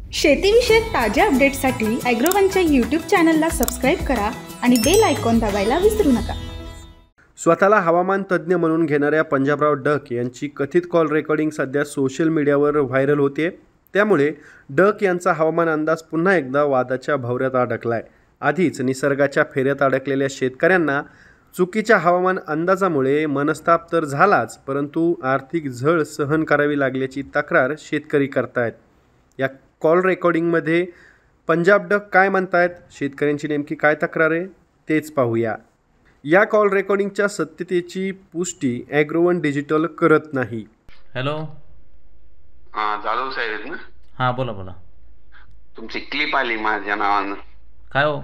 शेतीविषयक ताज्या अपडेट्ससाठी ॲग्रोवनच्या यूट्यूब चॅनलला सबस्क्राईब करा आणि बेल आयकॉन दाबायला विसरू नका. स्वतःला हवामान तज्ज्ञ म्हणून घेणाऱ्या पंजाबराव डक यांची कथित कॉल रेकॉर्डिंग सध्या सोशल मीडियावर व्हायरल होते. त्यामुळे डक यांचा हवामान अंदाज पुन्हा एकदा वादाच्या भोवऱ्यात अडकलाय. आधीच निसर्गाच्या फेऱ्यात अडकलेल्या शेतकऱ्यांना चुकीच्या हवामान अंदाजामुळे मनस्ताप तर झालाच, परंतु आर्थिक झळ सहन करावी लागल्याची तक्रार शेतकरी करतायत. या कॉल रेकॉर्डिंगमध्ये पंजाब डक काय म्हणतायत, शेतकऱ्यांची नेमकी काय तक्रार आहे तेच पाहूया. या कॉल रेकॉर्डिंगच्या सत्यतेची पुष्टी ॲग्रोवन डिजिटल करत नाही. हॅलो, जाधव साहेब आहेत ना? हां बोला बोला. तुमची क्लिप आली माझ्या नावानं. काय हो?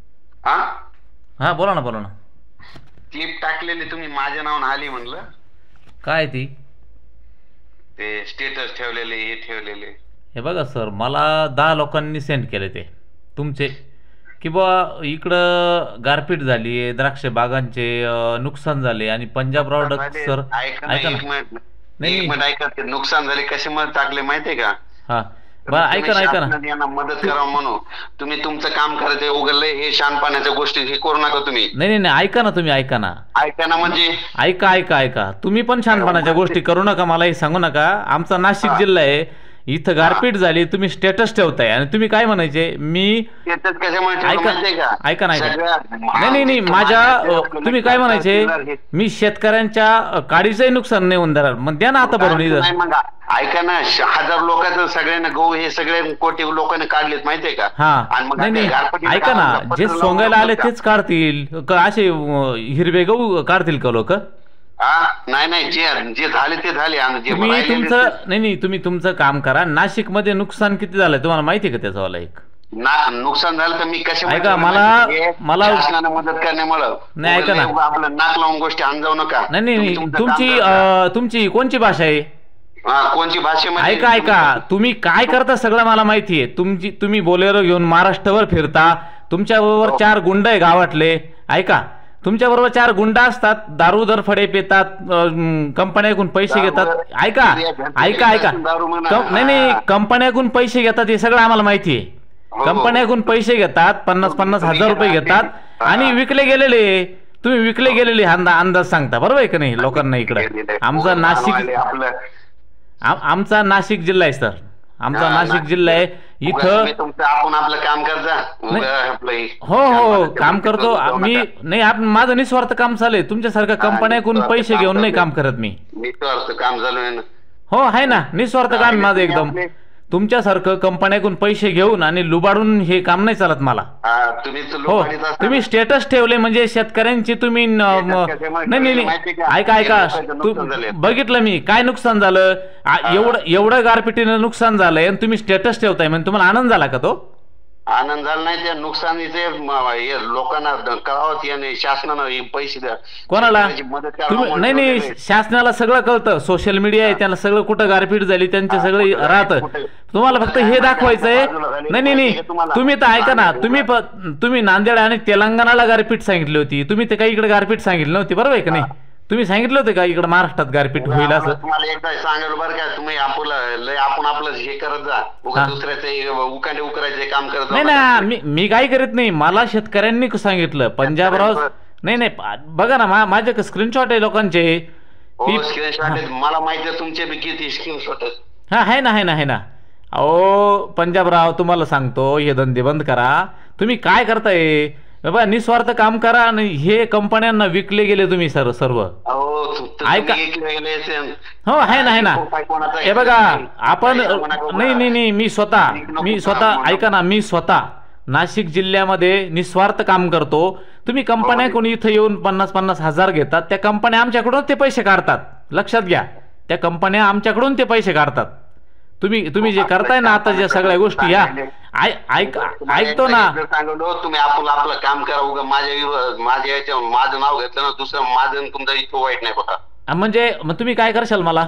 हा बोला ना. क्लिप टाकलेली तुम्ही माझ्या नावानं आली म्हणलं. काय ती? ते स्टेटस ठेवलेले हे ठेवलेले. हे बघा सर, मला 10 लोकांनी सेंड केले ते तुमचे, की बुवा इकडं गारपीट झाली आहे, द्राक्ष बागांचे नुकसान झाले आणि पंजाबराव डक सर ऐका ना, ऐका ते नुकसान झाले कशामुळे टाकले माहितीये का? हा बरं, ऐका ना यांना मदत करा म्हणून तुम्ही तुमचं काम करायचं उघडलंय. हे शानपाण्याच्या गोष्टी हे करू नका तुम्ही. नाही, ऐका ना तुम्ही, ऐका ना म्हणजे ऐका तुम्ही पण शानपणाच्या गोष्टी करू नका, मला हे सांगू नका. आमचा नाशिक जिल्हा आहे, इथं गारपीट झाली, तुम्ही स्टेटस ठेवताय आणि तुम्ही काय म्हणायचे? मी ऐका नाही, माझ्या तुम्ही काय म्हणायचे? मी शेतकऱ्यांच्या काडीचंही नुकसान नाही होऊन देणार, मग द्या ना आता भरून. ऐका ना, 1000 लोकांचं सगळ्यांना गहू हे सगळे कोटी लोकांनी काढलेत माहितीये का? नाही ऐका ना, जे सोंगायला आले तेच काढतील, असे हिरवे गहू काढतील का लोक? नाही, जे झाले ते झाले. तुम्ही तुमचं काम करा. नाशिक मध्ये नुकसान किती झालंय तुम्हाला माहिती आहे का? त्याचं वाला एक नुकसान झालं तर मी कशा ऐका, मला मदत करण्यामुळे नाही, ऐका ना, आपलं नाक लावून गोष्टी आणजाऊ नका. नाही, तुमची कोणची भाषा आहे? कोणची भाषा? ऐका, तुम्ही काय करता सगळं मला माहितीये. तुम्ही बोलेरो घेऊन महाराष्ट्रभर फिरता, तुमच्या बरोबर 4 गुंड आहे गावातले. ऐका, तुमच्या बरोबर 4 गुंडा असतात, दारू दरफडे पितात, कंपन्याकडून पैसे घेतात. ऐका नाही, कंपन्याकडून पैसे घेतात हे सगळं आम्हाला माहिती आहे. कंपन्याकडून पैसे घेतात, 50-50 हजार रुपये घेतात आणि विकले गेलेले. तुम्ही विकले गेलेले अंदाज सांगता, बरोबर आहे का नाही लोकांना? इकडे आमचा नाशिक जिल्हा आहे सर, आमचा नाशिक जिल्हा आहे. इथं आपण आपलं काम करता. हो काम करतो मी. नाही, माझं निस्वार्थ काम चालू. तुमच्यासारख्या कंपन्याकडून पैसे घेऊन नाही काम करत मी. निस्वार्थ काम चालू आहे ना? हो आहे ना, निस्वार्थ काम माझं एकदम. तुमच्यासारखं कंपन्याकडून पैसे घेऊन आणि लुबाडून हे काम नाही चालत मला. हो, तुम्ही स्टेटस ठेवले म्हणजे शेतकऱ्यांची तुम्ही नाही ऐका, बघितलं मी काय नुकसान झालं. एवढं गारपिटीनं नुकसान झालंय आणि तुम्ही स्टेटस ठेवताय म्हणजे तुम्हाला आनंद झाला का? तो आनंद झाला नाही, त्या नुकसानीचे लोकांना कळावं, शासनानं पैसे द्या कोणाला? नाही, शासनाला सगळं कळतं. सोशल मीडिया आहे, त्यांना सगळं कुठं गारपीट झाली त्यांचे सगळं राहतं. तुम्हाला फक्त हे दाखवायचंय. नाही, तुम्ही तर ऐका ना, तुम्ही नांदेड आणि तेलंगणाला गारपीट सांगितली होती, तुम्ही ते काही इकडे गारपीट सांगितली नव्हती, बरोबर आहे का नाही? तुम्ही सांगितलं होतं का इकडे महाराष्ट्रात गारपीट होईल असं? तुम्हाला एकदा सांगायला बरं का, तुम्ही आपण आपलं हे करत जा, दुसऱ्याचे उकांडे उकरायचे काम करत. नाही ना, मी काय करत नाही, मला शेतकऱ्यांनी सांगितलं. पंजाबराव नाही, बघा ना, माझ्या स्क्रीनशॉट आहे लोकांचे. मला माहिती आहे तुमचे किती स्क्रीनशॉट आहे ना. अहो पंजाबराव, तुम्हाला सांगतो, हे धंदे बंद करा. तुम्ही काय करताय बाबा? निस्वार्थ काम करा. आणि हे कंपन्यांना विकले गेले तुम्ही सर्व. ऐका, हो आहे ना. हे बघा, आपण नाही, मी स्वतः ऐका ना, मी स्वतः नाशिक जिल्ह्यामध्ये निस्वार्थ काम करतो. तुम्ही कंपन्याकडून इथं येऊन 50-50 हजार घेतात, त्या कंपन्या आमच्याकडून ते पैसे काढतात. लक्षात घ्या, त्या कंपन्या आमच्याकडून ते पैसे काढतात. तुम्ही जे करताय ना आता, ज्या सगळ्या गोष्टी या ऐकतो ना. तुम्ही आपलं काम करा. माझं नाव घेतलं ना, दुसरं माझं तुमचं इतकं वाईट नाही बघा. म्हणजे मग तुम्ही काय करशाल मला?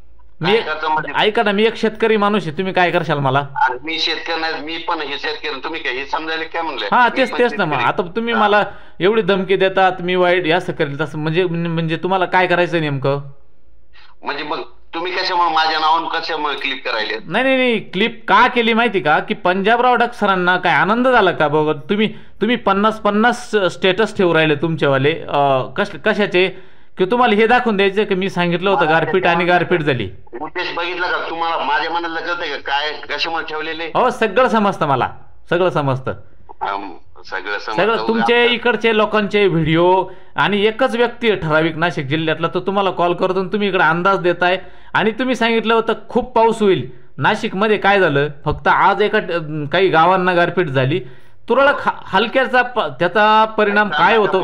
ऐका ना, मी एक शेतकरी माणूस आहे, तुम्ही काय करशाल मला? मी शेतकरी नाही, मी पण हे शेतकरी. तुम्ही काय हे समजायला काय म्हणले? हा तेच ना. मग आता तुम्ही मला एवढी धमकी देतात, मी वाईट असं करेल तसं, म्हणजे तुम्हाला काय करायचं नेमकं? म्हणजे मग तुम्ही कशामुळे माझ्या नावानं कशामुळे क्लिक करायले? नाही नाही नाही, क्लिप का केली माहिती का, की पंजाबराव डक सरांना काय आनंद झाला का बघ, तुम्ही 50 स्टेटस ठेवू राहिले तुमच्यावाले कशाचे, की तुम्हाला हे दाखवून द्यायचं की मी सांगितलं होतं गारपीट आणि गारपीट झाली. उद्देश बघितला का तुम्हाला? माझ्या मनाला कळतंय का काय कशामुळे ठेवलेले? हो सगळं समजतं मला, सगळं समजतं. सगळं तुमचे इकडचे लोकांचे व्हिडिओ, आणि एकच व्यक्ती आहे ठराविक नाशिक जिल्ह्यातला, तो तुम्हाला कॉल करतो आणि तुम्ही इकडे अंदाज देताय. आणि तुम्ही सांगितलं होतं खूप पाऊस होईल नाशिकमध्ये, काय झालं फक्त आज एका काही गावांना गारपीट झाली, तुरळक हलक्याचा त्याचा परिणाम काय होतो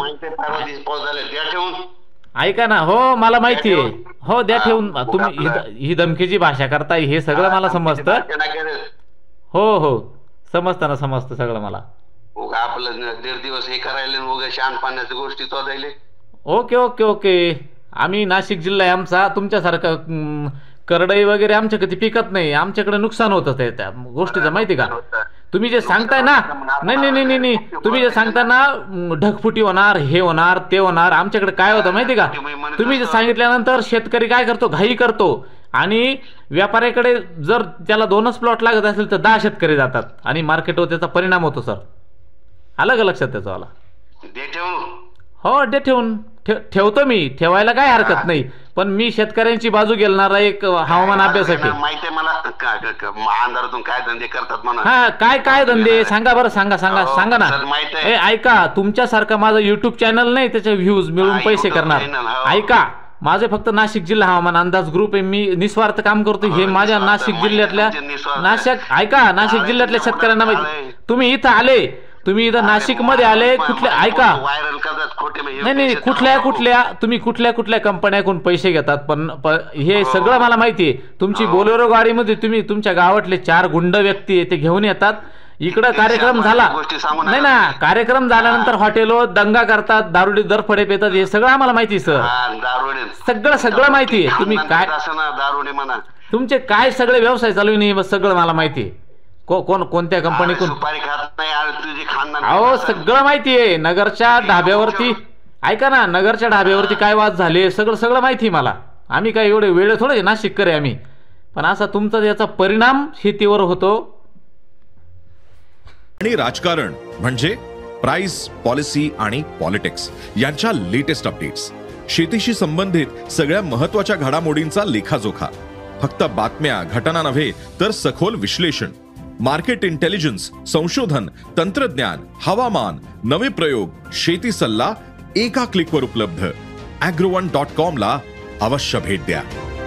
ऐका ना. हो मला माहिती आहे, हो द्या ठेवून. तुम्ही ही धमकीची भाषा करताय हे सगळं मला समजतं. हो हो समजतं ना, समजतं सगळं मला. आपलं 1.5 दिवस हे करायला शान पाण्याच्या गोष्टी शोधायले. Okay okay okay. आम्ही नाशिक जिल्हा आहे आमचा, तुमच्यासारखं करडई वगैरे आमच्या कधी पिकत नाही, आमच्याकडे नुकसान होतं त्या गोष्टीचं माहिती का. तुम्ही जे सांगताय ना, नाही नाही नाही नाही, तुम्ही जे सांगताय ना ढगफुटी होणार, हे होणार, ते होणार, आमच्याकडे काय होतं माहिती का, तुम्ही जे सांगितल्यानंतर शेतकरी काय करतो, घाई करतो, आणि व्यापाऱ्याकडे जर त्याला 2च प्लॉट लागत असेल तर 10 शेतकरी जातात आणि मार्केटवर त्याचा परिणाम होतो सर. आलं का लक्षात त्याचा वाला? हो डे ठेवून ठेवतो मी, ठेवायला काय हरकत नाही, पण मी शेतकऱ्यांची बाजू घेणारा एक हवामान अभ्यासक आहे. माहिती आहे मला अंधारातून काय धंदे करतात म्हणा. हा काय काय धंदे सांगा बरं, सांगा ना. ऐका, तुमच्यासारखं माझं युट्यूब चॅनल नाही त्याचे व्ह्यूज मिळून पैसे करणार. ऐका, माझे फक्त नाशिक जिल्हा हवामान अंदाज ग्रुप आहे, मी निस्वार्थ काम करतो. हे माझ्या नाशिक जिल्ह्यातल्या नाशिक जिल्ह्यातल्या शेतकऱ्यांना माहिती. तुम्ही इथं आले, तुम्ही इथं नाशिक मध्ये आले, कुठल्या ऐका नाही नाही कुठल्या तुम्ही कुठल्या कंपन्याकडून पैसे घेतात, पण हे सगळं मला माहिती आहे. तुमची बोलेरो गाडीमध्ये तुम्ही तुमच्या गावातले 4 गुंड व्यक्ती आहे ते घेऊन येतात इकडं. कार्यक्रम झाला नाही ना, कार्यक्रम झाल्यानंतर हॉटेलवर दंगा करतात, दारुडी दरफडे पेतात, हे सगळं आम्हाला माहिती सर, सगळं माहिती आहे. तुम्ही काय तुमचे काय सगळे व्यवसाय चालू नाही सगळं मला माहिती आहे. कोणत्या कंपनीकडून अहो सगळं माहिती आहे. नगरच्या ढाब्यावरती ऐका ना, नगरच्या ढाब्यावरती काय वाद झाले सगळं माहिती आहे मला. आम्ही काय एवढे वेळ थोडे नाशिक करे आम्ही, पण असा तुमचा याचा परिणाम शेतीवर होतो. आणि राजकारण म्हणजे प्राइस, पॉलिसी आणि पॉलिटिक्स यांच्या लेटेस्ट अपडेट्स, शेतीशी संबंधित सगळ्या महत्त्वाच्या घडामोडींचा लेखाजोखा, फक्त बातम्या घटना नव्हे तर सखोल विश्लेषण, मार्केट इंटेलिजन्स, संशोधन, तंत्रज्ञान, हवामान, नवे प्रयोग, शेती सल्ला एका क्लिकवर उपलब्ध. agrone.com ला अवश्य भेट द्या.